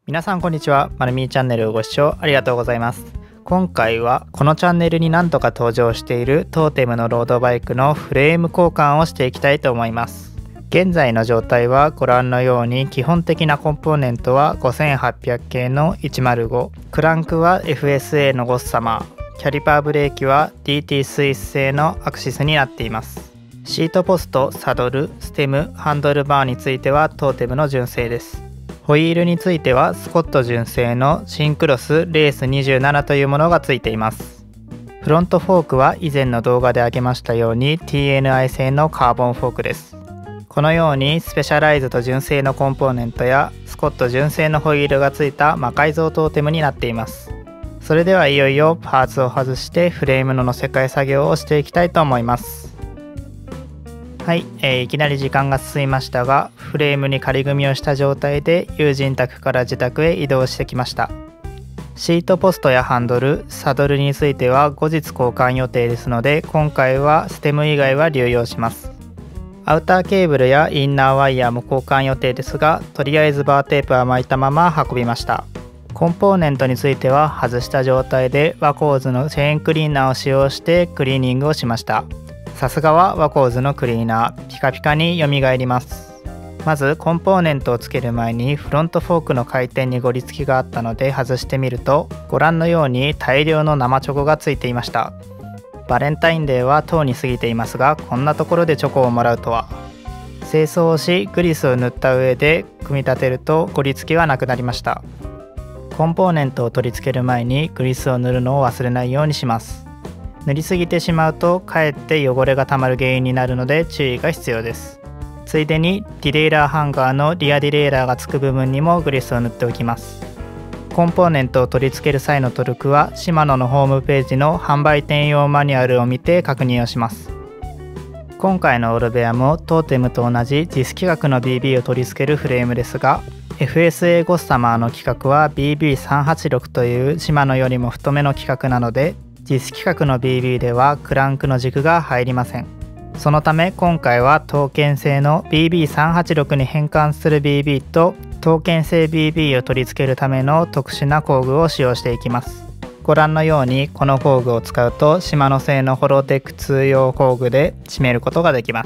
皆さんこんにちは。まるみーチャンネルをご視聴ありがとうございます。今回はこのチャンネルに何度か登場しているトーテムのロードバイクのフレーム交換をしていきたいと思います。現在の状態はご覧のように、基本的なコンポーネントは5800系の105、クランクは FSA のゴッサマー、キャリパーブレーキは DT スイス製のアクシスになっています。シートポスト、サドル、ステム、ハンドルバーについてはトーテムの純正です。ホイールについてはスコット純正のシンクロスレース27というものがついています。フロントフォークは以前の動画で挙げましたように TNI 製のカーボンフォークです。このようにスペシャライズと純正のコンポーネントやスコット純正のホイールがついた魔改造トーテムになっています。それではいよいよパーツを外してフレームの乗せ替え作業をしていきたいと思います。はい、いきなり時間が進みましたが、フレームに仮組みをした状態で友人宅から自宅へ移動してきました。シートポストやハンドル、サドルについては後日交換予定ですので、今回はステム以外は流用します。アウターケーブルやインナーワイヤーも交換予定ですが、とりあえずバーテープは巻いたまま運びました。コンポーネントについては外した状態でワコーズのチェーンクリーナーを使用してクリーニングをしました。さすがはワコーズのクリーナー、ピカピカに蘇ります。まずコンポーネントをつける前にフロントフォークの回転にゴリつきがあったので外してみると、ご覧のように大量の生チョコがついていました。バレンタインデーはとうに過ぎていますが、こんなところでチョコをもらうとは。清掃をしグリスを塗った上で組み立てるとゴリつきはなくなりました。コンポーネントを取り付ける前にグリスを塗るのを忘れないようにします。塗りすぎてしまうとかえって汚れがたまる原因になるので注意が必要です。ついでにディレイラーハンガーのリアディレイラーがつく部分にもグリスを塗っておきます。コンポーネントを取り付ける際のトルクはシマノのホームページの販売店用マニュアルを見て確認をします。今回のオルベアもトーテムと同じJIS規格の BB を取り付けるフレームですが、 FSA ゴッサマーの規格は BB386 というシマノよりも太めの規格なので、JIS規格の BB ではクランクの軸が入りません。そのため今回は刀剣製の BB386 に変換する BB と刀剣製 BB を取り付けるための特殊な工具を使用していきます。ご覧のようにこの工具を使うとシマノ製のホロテック2用工具で締めることができます。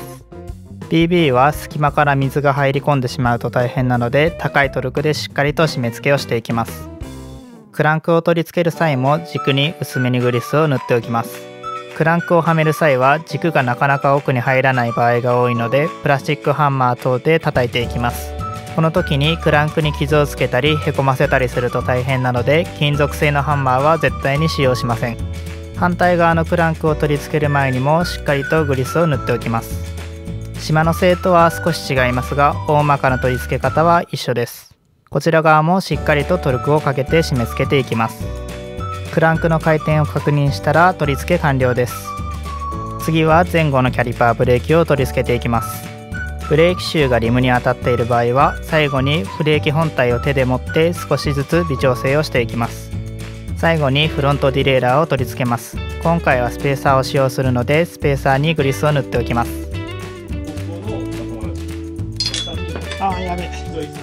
BB は隙間から水が入り込んでしまうと大変なので、高いトルクでしっかりと締め付けをしていきます。クランクを取り付ける際も軸に薄めにグリスを塗っておきます。クランクをはめる際は軸がなかなか奥に入らない場合が多いので、プラスチックハンマー等で叩いていきます。この時にクランクに傷をつけたりへこませたりすると大変なので、金属製のハンマーは絶対に使用しません。反対側のクランクを取り付ける前にもしっかりとグリスを塗っておきます。シマノ製とは少し違いますが、大まかな取り付け方は一緒です。こちら側もしっかりとトルクをかけて締め付けていきます。クランクの回転を確認したら取り付け完了です。次は前後のキャリパーブレーキを取り付けていきます。ブレーキシューがリムに当たっている場合は最後にブレーキ本体を手で持って少しずつ微調整をしていきます。最後にフロントディレイラーを取り付けます。今回はスペーサーを使用するのでスペーサーにグリスを塗っておきます。やべ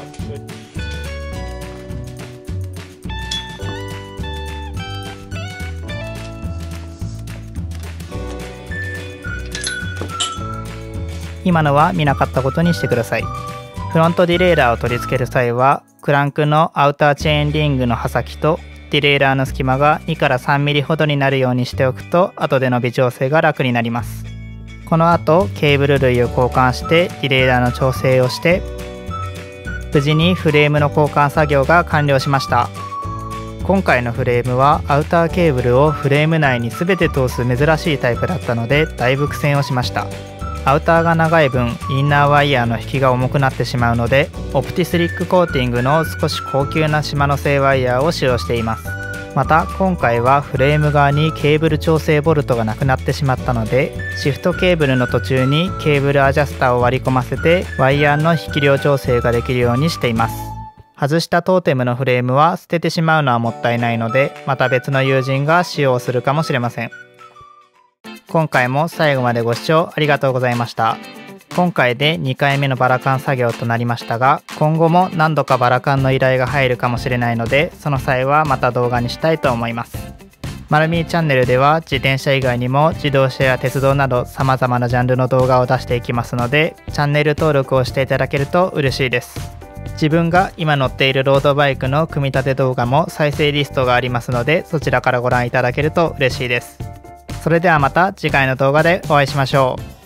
今のは見なかったことにしてください。フロントディレイラーを取り付ける際はクランクのアウターチェーンリングの刃先とディレイラーの隙間が2から3ミリほどになるようにしておくと後での微調整が楽になります。この後ケーブル類を交換してディレイラーの調整をして無事にフレームの交換作業が完了しました。今回のフレームはアウターケーブルをフレーム内に全て通す珍しいタイプだったのでだいぶ苦戦をしました。アウターが長い分インナーワイヤーの引きが重くなってしまうので、オプティスリックコーティングの少し高級なシマノ製ワイヤーを使用しています。また今回はフレーム側にケーブル調整ボルトがなくなってしまったので、シフトケーブルの途中にケーブルアジャスターを割り込ませてワイヤーの引き量調整ができるようにしています。外したトーテムのフレームは捨ててしまうのはもったいないので、また別の友人が使用するかもしれません。今回も最後までご視聴ありがとうございました。 今回で2回目のバラカン作業となりましたが、今後も何度かバラカンの依頼が入るかもしれないので、その際はまた動画にしたいと思います。まるみーチャンネルでは自転車以外にも自動車や鉄道など様々なジャンルの動画を出していきますので、チャンネル登録をしていただけると嬉しいです。自分が今乗っているロードバイクの組み立て動画も再生リストがありますので、そちらからご覧いただけると嬉しいです。それではまた次回の動画でお会いしましょう。